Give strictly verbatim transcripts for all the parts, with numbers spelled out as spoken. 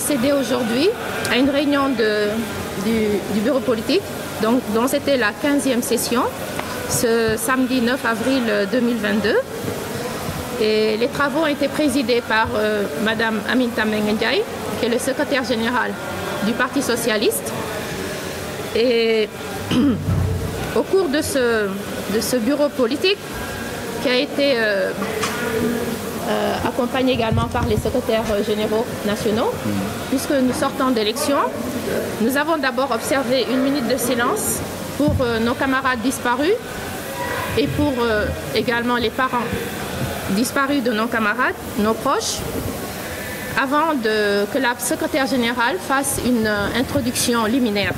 procédé aujourd'hui à une réunion de, du, du bureau politique, donc, dont c'était la quinzième session, ce samedi neuf avril deux mille vingt-deux. Et les travaux ont été présidés par euh, Madame Aminata Mbengue Ndiaye, qui est le secrétaire général du Parti socialiste. Et au cours de ce, de ce bureau politique, qui a été euh, euh, accompagné également par les secrétaires généraux nationaux, mmh. puisque nous sortons d'élection, nous avons d'abord observé une minute de silence pour euh, nos camarades disparus et pour euh, également les parents disparus de nos camarades, nos proches, avant de, que la secrétaire générale fasse une euh, introduction liminaire.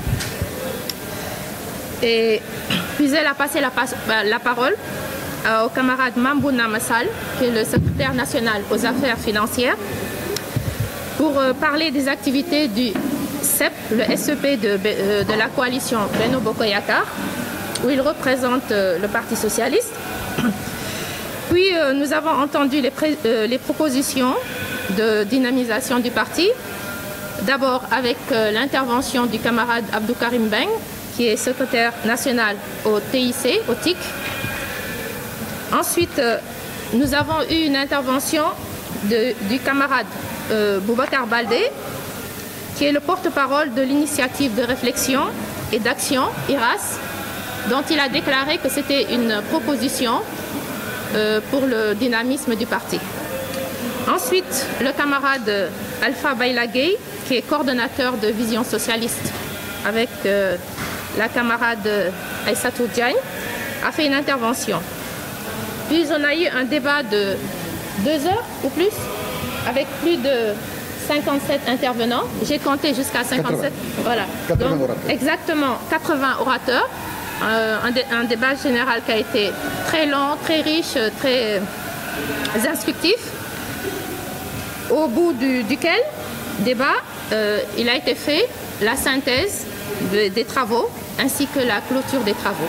Et puis elle a passé la, la parole euh, au camarade Mambouna Massal, qui est le secrétaire national aux affaires financières, pour euh, parler des activités du S E P, le S E P de, euh, de la coalition Benno Bokk Yakaar, où il représente euh, le Parti socialiste. Puis euh, nous avons entendu les, euh, les propositions de dynamisation du parti, d'abord avec euh, l'intervention du camarade Abdou Karim Beng, qui est secrétaire national au T I C, au T I C. Ensuite, euh, nous avons eu une intervention de, du camarade euh, Boubacar Baldé, qui est le porte-parole de l'initiative de réflexion et d'action, I R A S, dont il a déclaré que c'était une proposition euh, pour le dynamisme du parti. Ensuite, le camarade Alpha Bayla Gueye, qui est coordonnateur de Vision socialiste, avec euh, la camarade Aïssatou Diagne, a fait une intervention. Puis on a eu un débat de deux heures ou plus, avec plus de cinquante-sept intervenants. J'ai compté jusqu'à cinquante-sept. Voilà. Donc, exactement quatre-vingts orateurs. Euh, un, dé un débat général qui a été très long, très riche, très instructif. Au bout du, duquel débat, euh, il a été fait la synthèse de, des travaux ainsi que la clôture des travaux.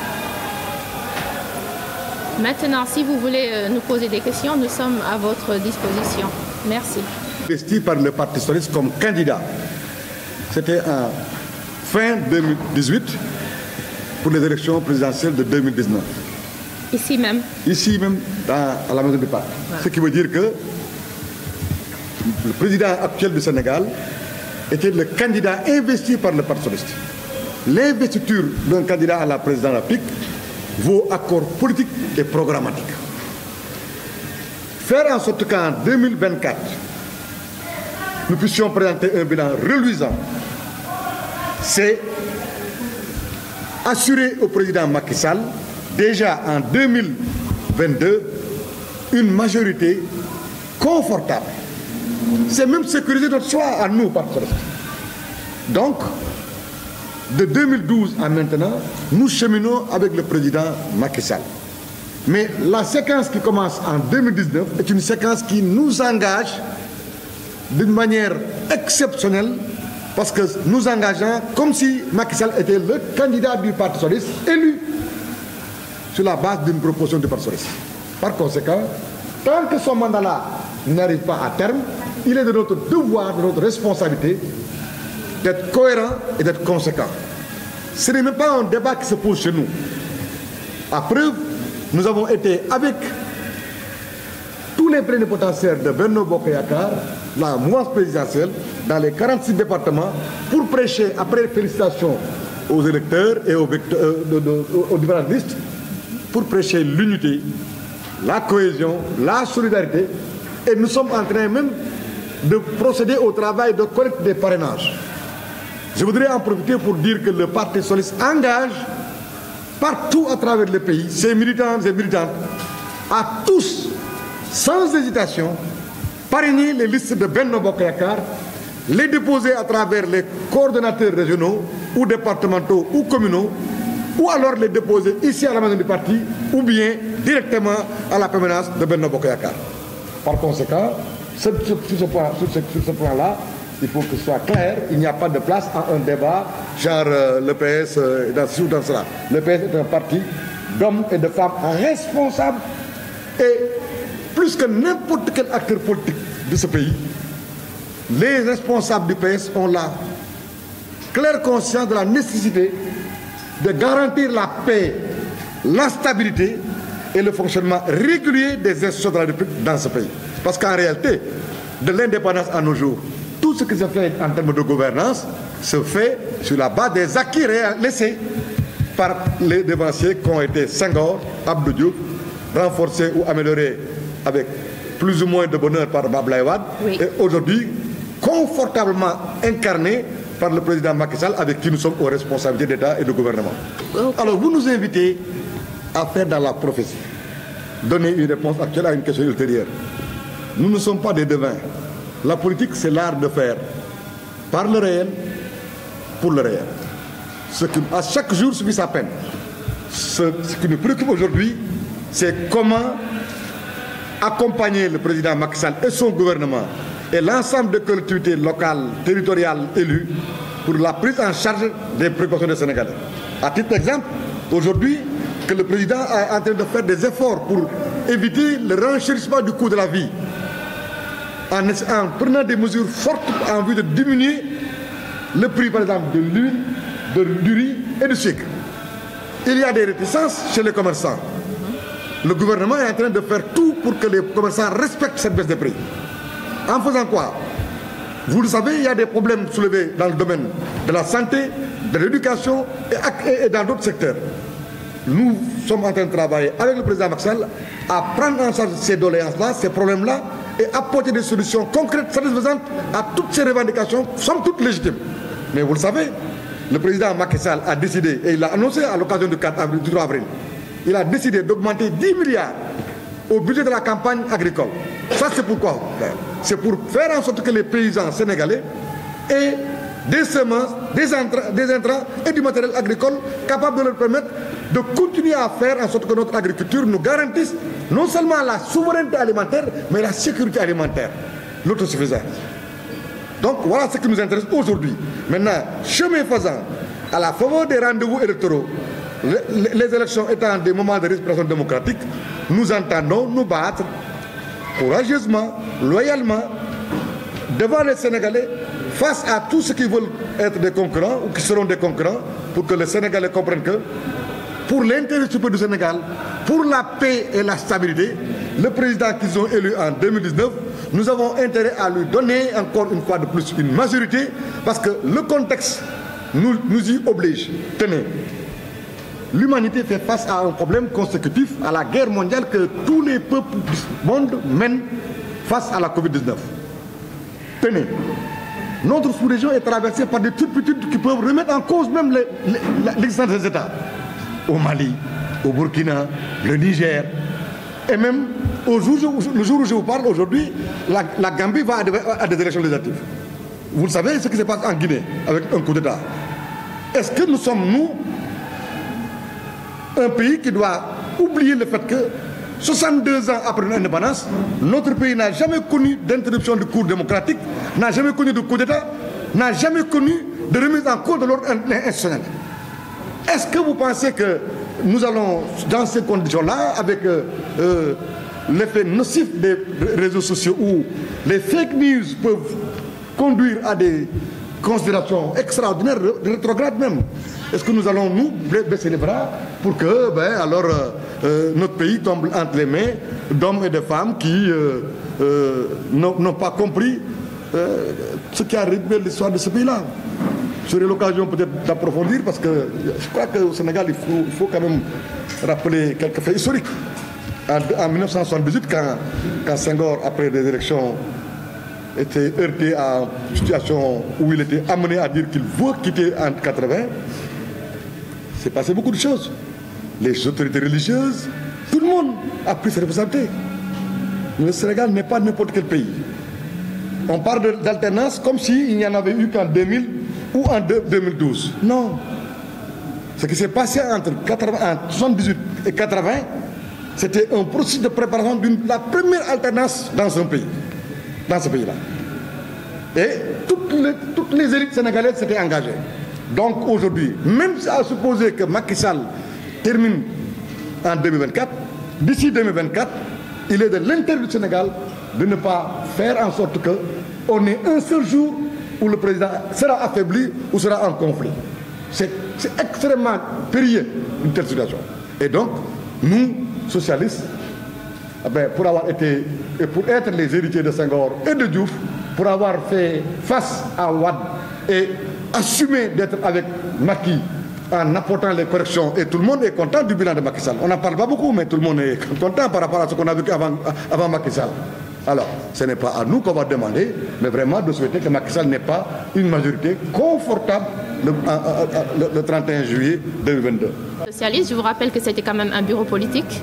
Maintenant, si vous voulez euh, nous poser des questions, nous sommes à votre disposition. Merci. Investi par le Parti socialiste comme candidat. C'était en fin deux mille dix-huit pour les élections présidentielles de deux mille dix-neuf. Ici même. Ici même, dans, à la maison du parti. Voilà. Ce qui veut dire que le président actuel du Sénégal était le candidat investi par le Parti socialiste. L'investiture d'un candidat à la présidence de la République vaut accord politique et programmatique. Faire en sorte qu'en deux mille vingt-quatre, nous puissions présenter un bilan reluisant, c'est assurer au président Macky Sall, déjà en deux mille vingt-deux, une majorité confortable. C'est même sécuriser notre choix à nous, Parti socialiste. Donc, de deux mille douze à maintenant, nous cheminons avec le président Macky Sall. Mais la séquence qui commence en deux mille dix-neuf est une séquence qui nous engage d'une manière exceptionnelle, parce que nous engageons comme si Macky Sall était le candidat du Parti socialiste élu sur la base d'une proposition du Parti socialiste. Par conséquent, tant que son mandat-là n'arrive pas à terme, il est de notre devoir, de notre responsabilité d'être cohérent et d'être conséquent. Ce n'est même pas un débat qui se pose chez nous. À preuve, nous avons été avec tous les plénipotentiaires de Benno Bokk Yakaar, la mouvance présidentielle, dans les quarante-six départements, pour prêcher, après félicitations aux électeurs et aux, vecteurs, euh, de, de, aux différentes listes, pour prêcher l'unité, la cohésion, la solidarité. Et nous sommes en train même de procéder au travail de collecte des parrainages. Je voudrais en profiter pour dire que le Parti socialiste engage partout à travers le pays ses militants et militantes à tous, sans hésitation, parrainer les listes de Benno Bokk Yakaar, les déposer à travers les coordonnateurs régionaux ou départementaux ou communaux, ou alors les déposer ici à la maison du parti, ou bien directement à la permanence de Benno Bokk Yakaar. Par conséquent, sur ce point, sur ce, sur ce point-là, il faut que ce soit clair, il n'y a pas de place à un débat genre euh, le P S euh, dans ci ou dans cela. Le P S est un parti d'hommes et de femmes responsables, et plus que n'importe quel acteur politique de ce pays, les responsables du P S ont la claire conscience de la nécessité de garantir la paix, la stabilité et le fonctionnement régulier des institutions de la République dans ce pays. Parce qu'en réalité, de l'indépendance à nos jours, tout ce qui se fait en termes de gouvernance se fait sur la base des acquis laissés par les devanciers qui ont été Senghor, Abdou Diouf, renforcés ou améliorés avec plus ou moins de bonheur par Abdoulaye Wade, oui. Et aujourd'hui confortablement incarnés par le président Macky Sall, avec qui nous sommes aux responsabilités d'État et de gouvernement. Okay. Alors vous nous invitez à faire dans la prophétie, donner une réponse actuelle à une question ultérieure. Nous ne sommes pas des devins. La politique, c'est l'art de faire par le réel, pour le réel. Ce qui, à chaque jour, suffit sa peine. Ce, ce qui nous préoccupe aujourd'hui, c'est comment accompagner le président Macky Sall et son gouvernement et l'ensemble des collectivités locales, territoriales élues pour la prise en charge des précautions des Sénégalais. À titre d'exemple, aujourd'hui, que le président est en train de faire des efforts pour éviter le renchérissement du coût de la vie, en, en prenant des mesures fortes en vue de diminuer le prix, par exemple, de l'huile, du riz et du sucre. Il y a des réticences chez les commerçants. Le gouvernement est en train de faire tout pour que les commerçants respectent cette baisse de prix. En faisant quoi? Vous le savez, il y a des problèmes soulevés dans le domaine de la santé, de l'éducation et, et dans d'autres secteurs. Nous sommes en train de travailler avec le président Macky Sall à prendre en charge ces doléances-là, ces problèmes-là, et apporter des solutions concrètes, satisfaisantes à toutes ces revendications, somme toutes légitimes. Mais vous le savez, le président Macky Sall a décidé, et il l'a annoncé à l'occasion du quatre avril, du trois avril, il a décidé d'augmenter dix milliards au budget de la campagne agricole. Ça, c'est pourquoi? C'est pour faire en sorte que les paysans sénégalais aient des semences, des intrants, des intrants et du matériel agricole capable de leur permettre de continuer à faire en sorte que notre agriculture nous garantisse non seulement la souveraineté alimentaire, mais la sécurité alimentaire, l'autosuffisance. Donc voilà ce qui nous intéresse aujourd'hui. Maintenant, chemin faisant, à la faveur des rendez-vous électoraux, les élections étant des moments de respiration démocratique, nous entendons nous battre courageusement, loyalement, devant les Sénégalais, face à tous ceux qui veulent être des concurrents ou qui seront des concurrents, pour que les Sénégalais comprennent que, pour l'intérêt supérieur du Sénégal, pour la paix et la stabilité, le président qu'ils ont élu en deux mille dix-neuf, nous avons intérêt à lui donner encore une fois de plus une majorité, parce que le contexte nous, nous y oblige. Tenez, l'humanité fait face à un problème consécutif à la guerre mondiale que tous les peuples du monde mènent face à la Covid dix-neuf. Tenez, notre sous-région est traversée par des turpitudes qui peuvent remettre en cause même l'existence des États. Au Mali, au Burkina, le Niger, et même au jour, le jour où je vous parle aujourd'hui, la, la Gambie va à des, à des élections législatives. Vous le savez ce qui se passe en Guinée avec un coup d'État. Est-ce que nous sommes, nous, un pays qui doit oublier le fait que soixante-deux ans après l'indépendance, notre pays n'a jamais connu d'interruption du cours démocratique, n'a jamais connu de coup d'État, n'a jamais connu de remise en cause de l'ordre institutionnel. Est-ce que vous pensez que nous allons, dans ces conditions-là, avec euh, euh, l'effet nocif des réseaux sociaux où les fake news peuvent conduire à des considérations extraordinaires, rétrogrades même, est-ce que nous allons nous baisser les bras pour que ben, alors, euh, notre pays tombe entre les mains d'hommes et de femmes qui euh, euh, n'ont pas compris euh, ce qui a rythmé l'histoire de ce pays-là? J'aurai l'occasion peut-être d'approfondir parce que je crois qu'au Sénégal, il faut, il faut quand même rappeler quelques faits historiques. En, en mille neuf cent soixante-dix-huit, quand, quand Senghor, après les élections, était heurté à une situation où il était amené à dire qu'il veut quitter en quatre-vingt, c'est passé beaucoup de choses. Les autorités religieuses, tout le monde a pris ses responsabilités. Le Sénégal n'est pas n'importe quel pays. On parle d'alternance comme s'il n'y en avait eu qu'en deux mille ou en deux mille douze. Non. Ce qui s'est passé entre soixante-dix-huit et quatre-vingt, c'était un processus de préparation de la première alternance dans un pays, dans ce pays-là. Et toutes les, toutes les élites sénégalaises s'étaient engagées. Donc aujourd'hui, même à supposer que Macky Sall termine en deux mille vingt-quatre, d'ici deux mille vingt-quatre, il est de l'intérêt du Sénégal de ne pas faire en sorte que on est un seul jour où le président sera affaibli ou sera en conflit. C'est extrêmement périlleux une telle situation. Et donc, nous, socialistes, eh bien, pour avoir été, et pour être les héritiers de Senghor et de Diouf, pour avoir fait face à Wade et assumer d'être avec Macky en apportant les corrections, et tout le monde est content du bilan de Macky Sall. On n'en parle pas beaucoup, mais tout le monde est content par rapport à ce qu'on a vécu avant, avant Macky Sall. Alors, ce n'est pas à nous qu'on va demander, mais vraiment de souhaiter que Macky Sall n'ait pas une majorité confortable le, le, le trente et un juillet deux mille vingt-deux. Socialiste, je vous rappelle que c'était quand même un bureau politique.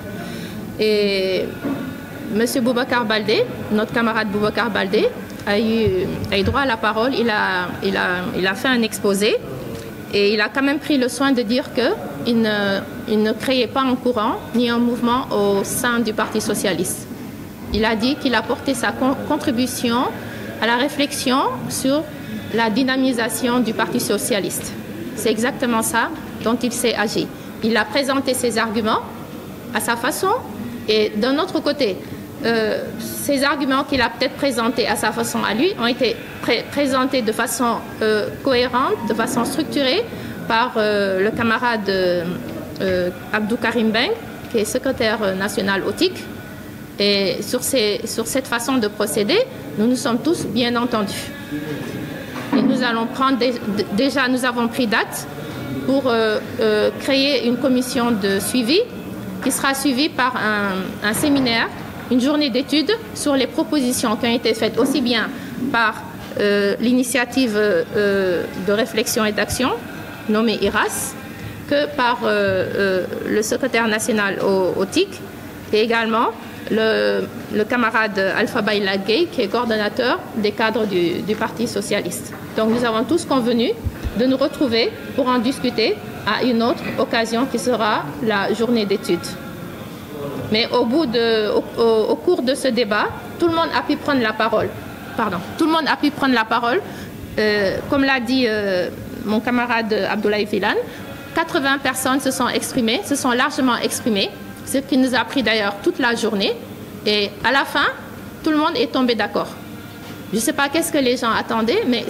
Et M. Boubacar Baldé, notre camarade Boubacar Baldé, a eu, a eu droit à la parole. Il a, il, a, il a fait un exposé et il a quand même pris le soin de dire qu'il ne, il ne créait pas un courant ni un mouvement au sein du Parti socialiste. Il a dit qu'il apportait sa con contribution à la réflexion sur la dynamisation du Parti socialiste. C'est exactement ça dont il s'est agi. Il a présenté ses arguments à sa façon et d'un autre côté, euh, ces arguments qu'il a peut-être présentés à sa façon à lui ont été pré présentés de façon euh, cohérente, de façon structurée par euh, le camarade euh, Abdou Karim Beng, qui est secrétaire national au T I C. Et sur, ces, sur cette façon de procéder, nous nous sommes tous bien entendus. Et nous allons prendre des, déjà, nous avons pris date pour euh, euh, créer une commission de suivi qui sera suivie par un, un séminaire, une journée d'études sur les propositions qui ont été faites aussi bien par euh, l'initiative euh, de réflexion et d'action nommée I R A S que par euh, euh, le secrétaire national au, au T I C et également Le, le camarade Alpha Baïla Gueye, qui est coordonnateur des cadres du, du Parti socialiste. Donc nous avons tous convenu de nous retrouver pour en discuter à une autre occasion qui sera la journée d'études. Mais au, bout de, au, au, au cours de ce débat, tout le monde a pu prendre la parole. Pardon, tout le monde a pu prendre la parole. Euh, comme l'a dit euh, mon camarade Abdoulaye Filan, quatre-vingts personnes se sont exprimées, se sont largement exprimées. Ce qui nous a pris d'ailleurs toute la journée. Et à la fin, tout le monde est tombé d'accord. Je ne sais pas qu'est-ce que les gens attendaient, mais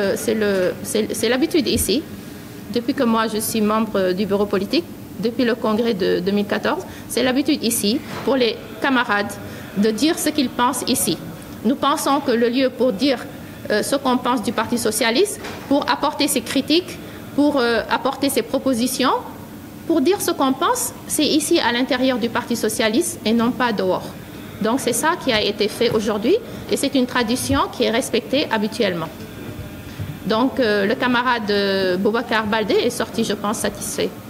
c'est l'habitude ici. Depuis que moi je suis membre du bureau politique, depuis le congrès de deux mille quatorze, c'est l'habitude ici pour les camarades de dire ce qu'ils pensent ici. Nous pensons que le lieu pour dire euh, ce qu'on pense du Parti socialiste, pour apporter ses critiques, pour euh, apporter ses propositions, pour dire ce qu'on pense, c'est ici à l'intérieur du Parti socialiste et non pas dehors. Donc c'est ça qui a été fait aujourd'hui et c'est une tradition qui est respectée habituellement. Donc euh, le camarade euh, Boubacar Baldé est sorti, je pense, satisfait.